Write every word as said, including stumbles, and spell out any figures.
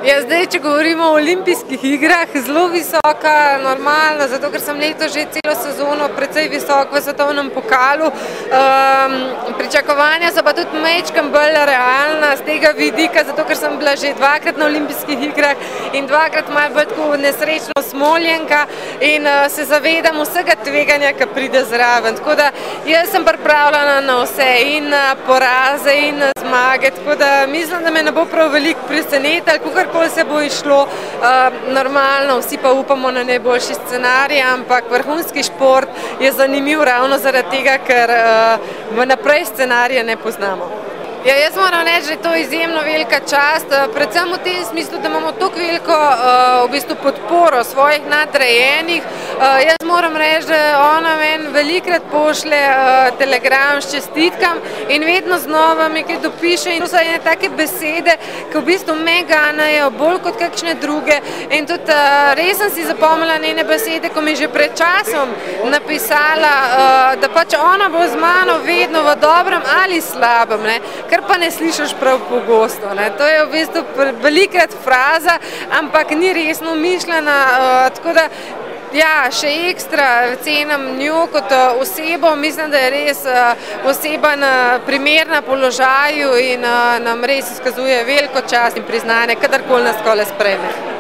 Ja, zdaj, če govorimo o olimpijskih igrah, zelo visoka, normalno, zato ker sem letos že celo sezono precej visok v svetovnem pokalu. Um, pričakovanja so pa tudi majčkeno bolj realna z tega vidika, zato ker sem bila že dvakrat na olimpijskih igrah in dvakrat malo bolj tako nesrečno smoljenka in uh, se zavedam vsega tveganja, ki pride zraven. Tako da jaz sem pripravljena na vse, in na poraze, in na zmage, tako da mislim, da me ne bo prav veliko presenetilo, kakorkoli se bo išlo, uh, normalno, vsi pa upamo na najboljši scenarij, ampak vrhunski šport je zanimiv ravno zaradi tega, ker uh, vnaprej scenarije ne poznamo. Ja, jaz moram reči, da je to izjemno velika čast, predvsem v tem smislu, da imamo tako veliko v bistvu podporo svojih nadrejenih. Jaz moram reči, da ona meni velikrat pošlje telegram s čestitkam in vedno znova mi kaj dopiše in to so ene take besede, ki v bistvu me ganejo bolj kot kakšne druge in tudi res sem si zapomnila njene besede, ko mi je že pred časom napisala, da pač ona bo z mano vedno v dobrem ali slabem, ne, kar pa ne slišiš prav pogosto. Ne. To je v bistvu velikrat fraza, ampak ni resno mišljena, uh, tako da ja, še ekstra cenim njo kot uh, osebo, mislim, da je res uh, oseba na primerna položaju in uh, nam res izkazuje veliko čast in priznanje, kadarkoli nas kole sprejme.